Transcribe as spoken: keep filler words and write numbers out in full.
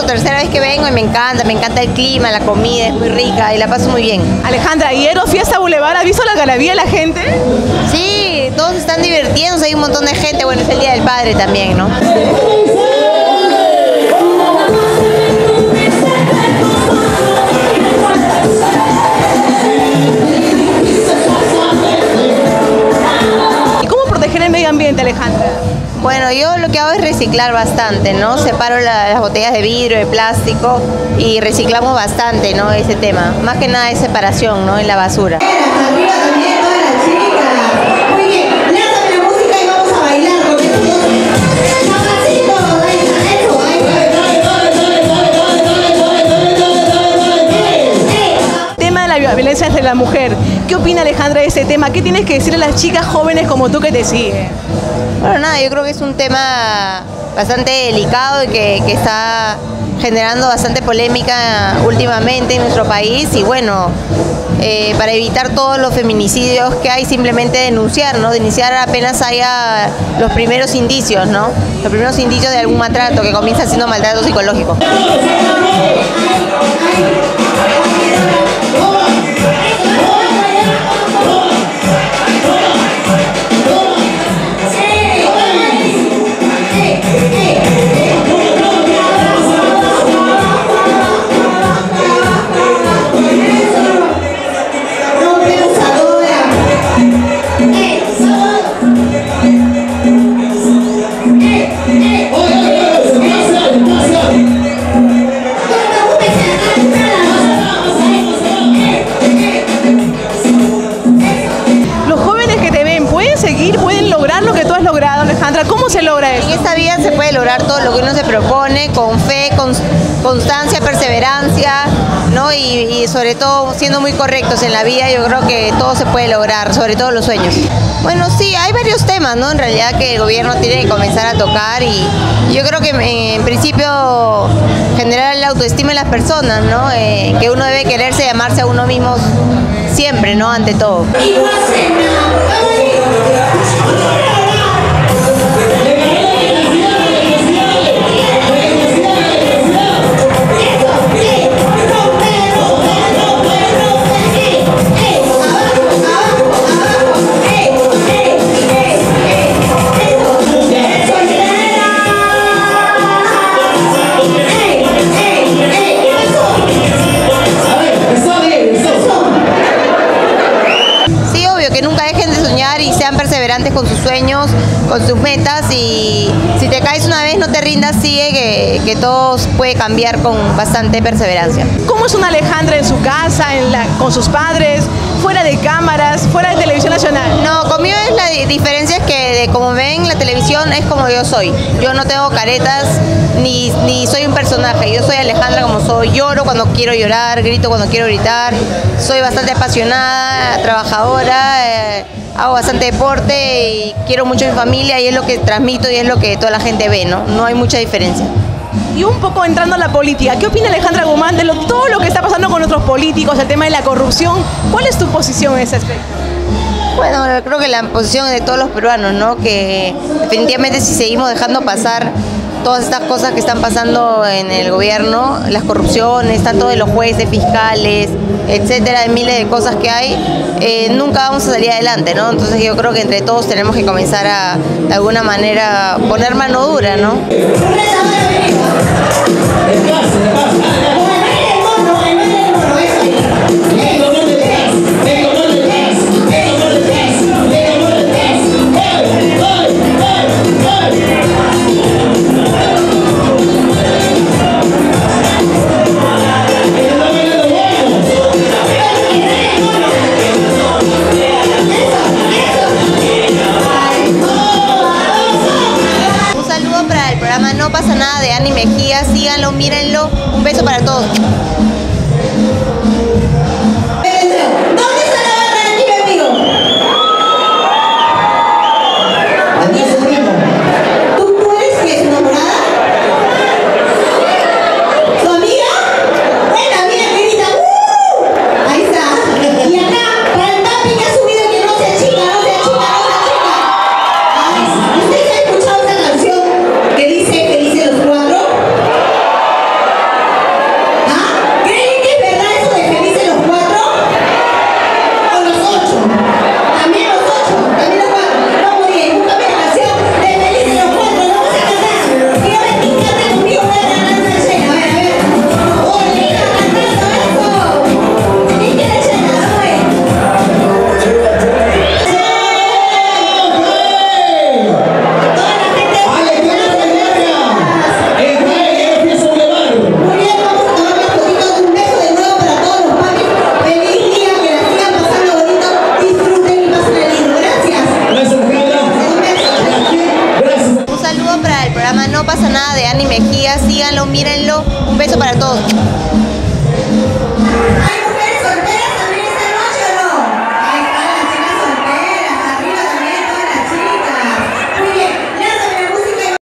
tercera vez que vengo y me encanta, me encanta el clima, la comida es muy rica y la paso muy bien. Alejandra, ayer Fiesta Boulevard, ¿has visto la algarabía de la gente? Sí, todos están divirtiéndose, hay un montón de gente, bueno, es el Día del Padre también, ¿no? ¿Y cómo proteger el medio ambiente, Alejandra? Bueno, yo lo que hago es reciclar bastante, ¿no? Separo la, las botellas de vidrio, de plástico y reciclamos bastante, ¿no? Ese tema. Más que nada es separación, ¿no? En la basura. Arriba también todas las chicas. Muy bien, lánzame la música y vamos a bailar con estos dos. Papacito, eso, El tema de la violencia entre la mujer. ¿Qué opina Alejandra de ese tema? ¿Qué tienes que decirle a las chicas jóvenes como tú que te siguen? Bueno, nada, yo creo que es un tema bastante delicado y que, que está generando bastante polémica últimamente en nuestro país y bueno, eh, para evitar todos los feminicidios que hay, simplemente denunciar, ¿no? Denunciar apenas haya los primeros indicios, ¿no? Los primeros indicios de algún maltrato que comienza siendo maltrato psicológico. ¿Cómo se logra eso? En esta vida se puede lograr todo lo que uno se propone, con fe, con constancia, perseverancia, ¿no? Y, y sobre todo siendo muy correctos en la vida, yo creo que todo se puede lograr, sobre todo los sueños. Bueno, sí, hay varios temas, ¿no? En realidad que el gobierno tiene que comenzar a tocar y yo creo que en principio generar la autoestima en las personas, ¿no? Eh, que uno debe quererse y amarse a uno mismo siempre, ¿no? Ante todo. Con sus sueños, con sus metas y si te caes una vez no te rindas, sigue que, que todo puede cambiar con bastante perseverancia. ¿Cómo es una Alejandra en su casa, en la, con sus padres, fuera de cámaras, fuera de Televisión Nacional? No, conmigo es la diferencia es que de como ven la televisión es como yo soy. Yo no tengo caretas ni, ni soy un personaje, yo soy Alejandra como soy. Lloro cuando quiero llorar, grito cuando quiero gritar, soy bastante apasionada, trabajadora, eh, hago bastante deporte y quiero mucho a mi familia y es lo que transmito y es lo que toda la gente ve, ¿no? No hay mucha diferencia. Y un poco entrando a la política, ¿qué opina Alejandra Guzmán de lo, todo lo que está pasando con otros políticos, el tema de la corrupción? ¿Cuál es tu posición en ese aspecto? Bueno, creo que la posición de todos los peruanos, ¿no? Que definitivamente si seguimos dejando pasar todas estas cosas que están pasando en el gobierno, las corrupciones, tanto de los jueces, fiscales, etcétera, de miles de cosas que hay, eh, nunca vamos a salir adelante, ¿no? Entonces yo creo que entre todos tenemos que comenzar a, de alguna manera, poner mano dura, ¿no? No pasa nada de Ani Mejía, síganlo, mírenlo, un beso para todos. todos.